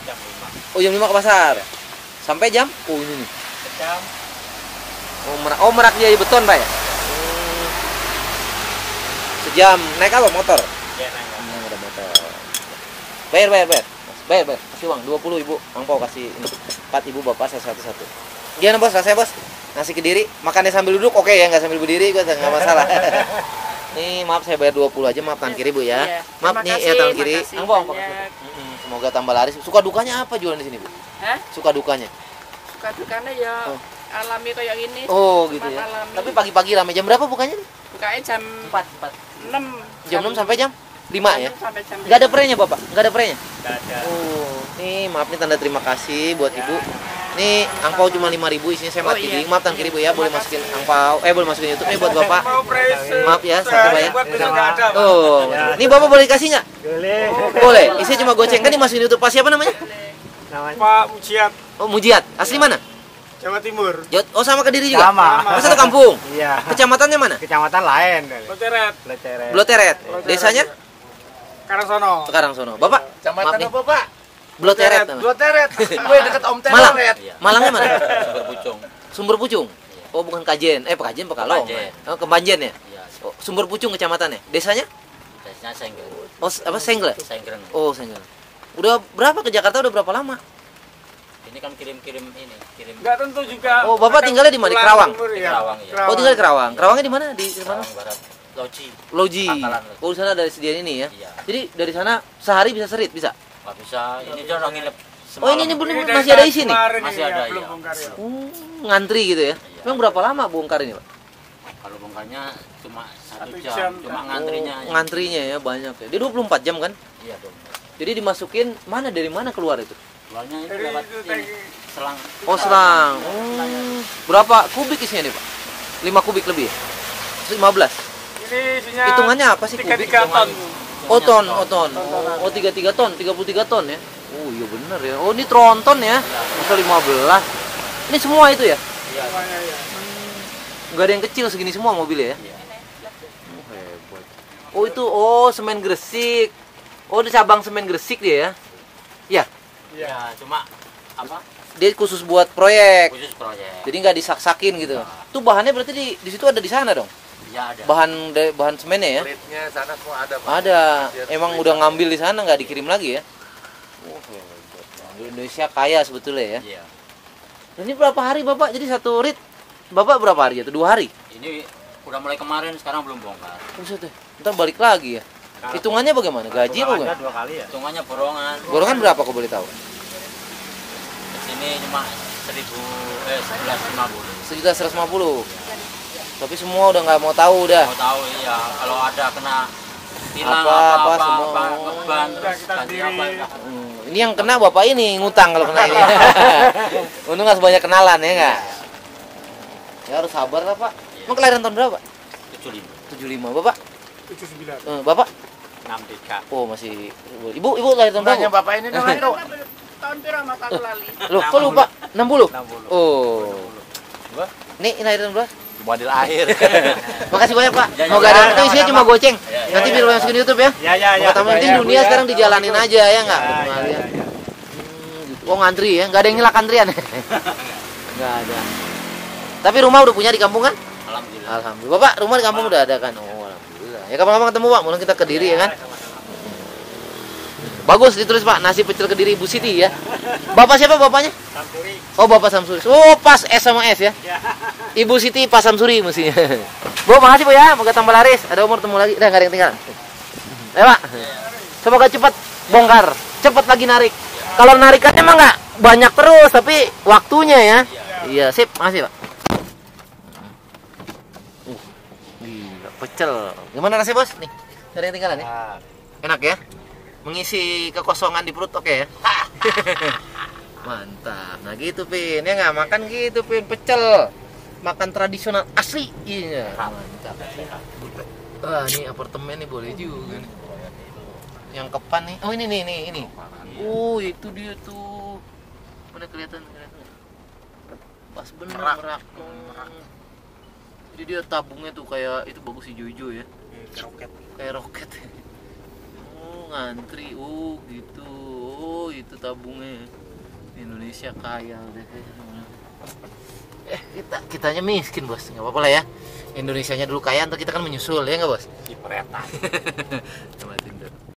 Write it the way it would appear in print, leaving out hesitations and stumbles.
jam 5. Oh, jam 5 ke pasar. Sampai jam? Oh, ini nih. Jam. Oh, merak dia beton, Pak ya? Sejam. Naik apa? Motor? Ya, naik. Ada motor. Bayar. Kasih uang 20 Ibu. Angpau kasih ini. 4 Ibu, Bapak satu-satu. Gimana, Bos? Rasanya, Bos? Nasi Kediri, makannya sambil duduk oke ya, nggak sambil berdiri gua nggak masalah. Nih, maaf saya bayar 20 aja, maaf tangan kiri Bu ya. Iya. Maaf nih ya tangan kiri. Angpau. Semoga tambah laris. Suka dukanya apa jualan di sini, Bu? Hah? Suka dukanya? Suka dukanya ya alami kayak gini. Oh, gitu ya. Alami. Tapi pagi-pagi rame. Jam berapa bukanya? Bukanya jam 4. 6. Jam 6 sampai jam 5 ya? Sampai jam Nggak ada prenya, Bapak? Nggak ada prenya? Nggak ada. Oh, nih maaf nih tanda terima kasih buat Ibu. Nih angpau cuma 5.000, isinya saya mati. iya. Maaf tangan kiri Bu ya, boleh masukin angpau. Boleh masukin YouTube nih buat Bapak. Mau present. Maaf ya, satu Pak ya. Besok nggak ada. Oh, nih Bapak boleh dikasih nggak? Boleh. Boleh. Isinya cuma goceng kan dimasukin YouTube. Pak siapa namanya? Pak Mujiat, Oh, Mujiat. Asli mana? Jawa Timur. Oh, sama Kediri juga? Sama. Oh, satu kampung. Iya. Kecamatannya mana? Kecamatan lain. Loteret. Bloteret. Desanya? Karangsono. Karangsono. Bapak? Maaf nih. apa, Pak? Bloteret. namanya. Bloteret. Gue deket Om Malang. Teret. Malangnya mana? Sumber Pucung. Sumber Pucung. Oh, bukan Kajen. Kajen Pekalong. Kebanjen. Oh, Kebanjen ya? Iya. Oh, Sumber Pucung kecamatannya. Desanya? Biasanya Senggel. Oh, apa Sengle? Senggel. Oh, Sengle. Udah berapa ke Jakarta? Udah berapa lama? Ini kan kirim ini, kirim Nggak tentu juga. Oh, Bapak tinggalnya di mana? Di Kerawang? di Kerawang ya. Oh, tinggal di Kerawang. Kerawangnya di mana? Di mana? Kerawang Barat. Loji. Loji. Pangkalan. Oh, di sana ada sediaan ini ya. Iya. Jadi dari sana sehari bisa serit, bisa. Nggak bisa. Ini dia orang nginep Oh, ini semalam. belum masih ada isi nih. Masih ada, belum iya. bongkar ya. Ngantri gitu ya. Iya. Emang berapa lama bongkar ini, Pak? Kalau bongkarnya cuma 1 1 jam, jam. cuma ngantrinya. Oh, ngantrinya ya banyak ya. Dia 24 jam kan? Iya dong. Jadi dimasukin dari mana keluar itu? Keluarnya itu Dari lewat itu ini, tadi. selang. Oh, selang. Berapa kubik isinya nih, Pak? 5 kubik lebih ya? 15. Ini isinya Hitungannya apa sih kubik? 33 ton. Oh, ton. Oh, 33 ton, 33 ton ya. Oh, iya bener ya. Oh, ini tronton ya. Masa 15. Ini semua itu ya? Iya. Semuanya ya. Nggak ada yang kecil segini semua mobilnya ya? Iya. Oh, hebat. Oh, itu semen Gresik. Oh, di cabang semen Gresik dia ya? Ya, Iya, cuma apa? dia khusus buat proyek. Khusus proyek. Jadi nggak disak-sakin gitu. Itu bahannya berarti di situ ada di sana dong. Iya ada. Bahan semennya ya? Kulitnya sana semua ada, Pak. Ada. Emang udah ngambil di sana nggak dikirim lagi ya? Oh, hebat. Indonesia kaya sebetulnya ya. Iya. Dan ini berapa hari Bapak? Jadi satu rit Bapak berapa hari itu? 2 hari? Ini udah mulai kemarin, sekarang belum bongkar. Buset deh. Ntar balik lagi ya. Hitungannya bagaimana? Gaji apa Ada enggak? 2 kali ya. Hitungannya borongan. Gorongan berapa kau boleh tahu? Di sini cuma 1150. 1.150. Tapi semua udah nggak mau tahu udah. Mau tahu iya, kalau ada kena tilang Apa, semua. ngeban terus kita ganti sendiri. apa ya. Ini yang kena Bapak ini ngutang kalau kena ini. Untung nggak sebanyak kenalan ya nggak? Ya harus sabar lah Pak. Emang kelahiran tahun berapa? 75. 75. Bapak? 79. Bapak? 63. Oh masih. Ibu lahir tahun Tanya berapa? Bapak ini namanya tuh. Tahun piro mas aku lali. Loh, kok lupa? 60? 60. Oh. Gua? Nih lahir tahun berapa? Model akhir. Makasih banyak Pak. Ya, Semoga ya, ada ya, itu isinya sama-sama. cuma goceng. Ya, Nanti biar lo masukin YouTube ya. Ya ya ya. Pertama penting Ya, dunia ya. sekarang dijalanin aja ya nggak? Ya, Pengalian. ya, ya. Gitu. Oh ngantri ya? Nggak ada yang ngilak antrian? Nggak ada. Tapi rumah udah punya di kampung kan? Alhamdulillah. Alhamdulillah. Bapak rumah di kampung udah ada kan? Oh alhamdulillah. Ya kapan-kapan ketemu Pak. Mulai kita Kediri ya kan? Bagus ditulis Pak, nasi pecel Kediri Ibu Siti ya. Bapak siapa bapaknya? Samsuri. Oh Bapak Samsuri. Oh pas S sama S ya. Ibu Siti Pak Samsuri mestinya. Bu makasih Bu ya, moga tambah laris. Ada umur temu lagi. Udah nggak ada yang tinggal. Ya Pak. Semoga cepat bongkar, cepat lagi narik. Kalau narikannya emang nggak banyak terus, tapi waktunya ya. Iya sip, makasih Pak. Gila, pecel. Gimana rasanya Bos? Nih, ada yang tinggalan nih. Enak ya? Mengisi kekosongan di perut oke ya? Mantap. Nah gitu Pin, ya nggak makan gitu Pin, pecel. Makan tradisional asli. Iya, mantap. Wah, ini apartemen nih boleh juga nih. Yang kepan nih. Oh, ini nih, ini. Oh, itu dia tuh. Mana kelihatan? Pas bener merak. Jadi dia tabungnya tuh kayak itu bagus hijau-hijau ya. Kayak roket. Oh, ngantri. Oh gitu. Oh itu tabungnya. Indonesia kaya udah kitanya miskin bos, nggak apa-apa lah ya. Indonesianya dulu kaya, untuk kita kan menyusul ya nggak bos? Cipretan. Sama